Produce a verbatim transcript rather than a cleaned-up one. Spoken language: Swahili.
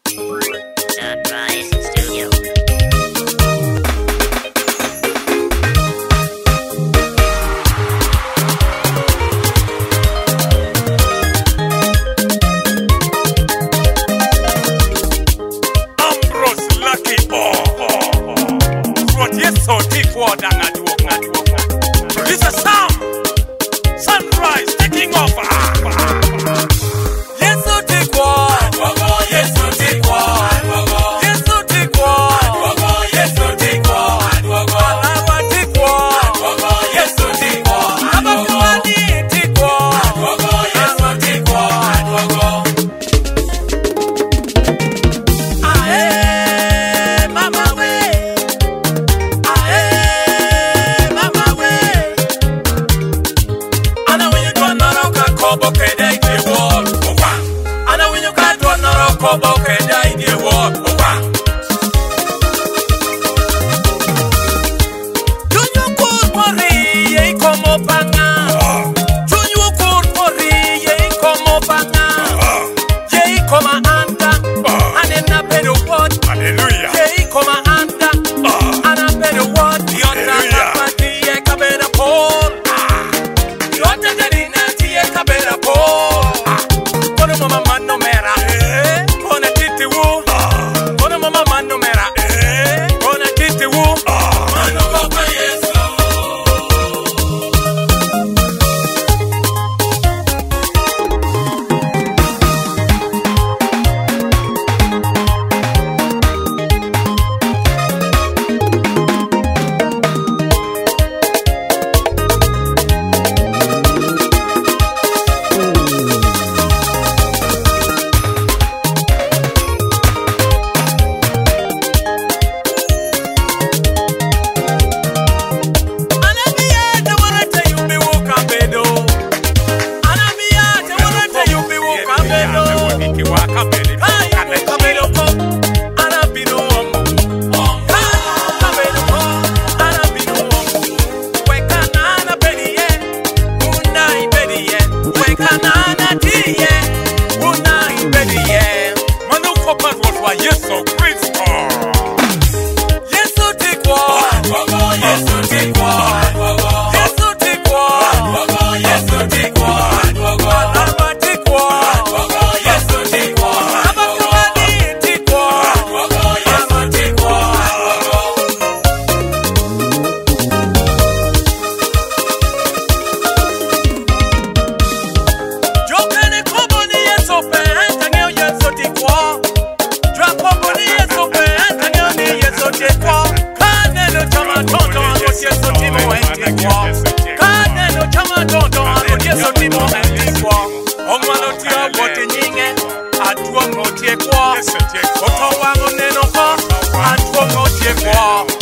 Sunrise Studio. Ambrose Lucky oh, oh, oh. What yes so deep water and walk and walk. Producer Sam. Sunrise taking off. Ah, ah, ah. Yes so deep water. Yes so deep water. Yes so deep water. Yes so deep water. Alawa deep water. Yes so deep water. Abakuani deep water. Yes so deep water. Kobo kenda idie walk owa. Tunyu kur pori ye komo panga. Tunyu kur pori ye komo panga. Ye koma anda. Anena bedo what? Hallelujah. Ye koma anda. Ana bedo what? Yota napati ye kabera pol. Yota jarina tiye kabera pol. Kono mama mano mera. Kona mama mano mera eh kona titi wu mano papa Yesu Yes,